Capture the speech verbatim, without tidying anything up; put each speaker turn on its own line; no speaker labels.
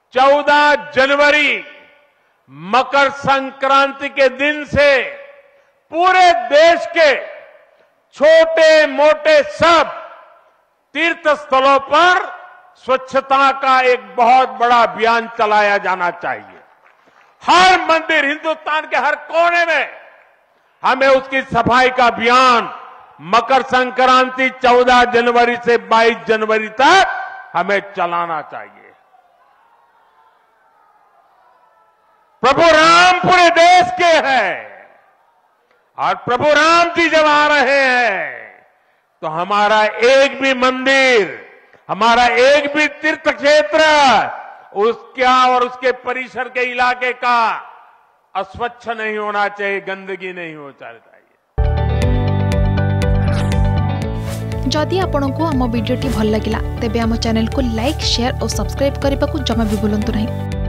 चौदह जनवरी मकर संक्रांति के दिन से पूरे देश के छोटे मोटे सब तीर्थ स्थलों पर स्वच्छता का एक बहुत बड़ा अभियान चलाया जाना चाहिए। हर मंदिर, हिंदुस्तान के हर कोने में हमें उसकी सफाई का अभियान मकर संक्रांति चौदह जनवरी से बाईस जनवरी तक हमें चलाना चाहिए। प्रभु राम पूरे देश के हैं और प्रभु राम जी जब आ रहे हैं तो हमारा एक भी मंदिर, हमारा एक भी तीर्थ क्षेत्र उसका और उसके परिसर के इलाके का अस्वच्छ नहीं होना चाहिए, गंदगी नहीं होना चाहिए।
जदि आपंक आम भिडी भल लगा तेब आम चैनल को लाइक, शेयर और सब्सक्राइब करने को जमा भी भूलु नहीं।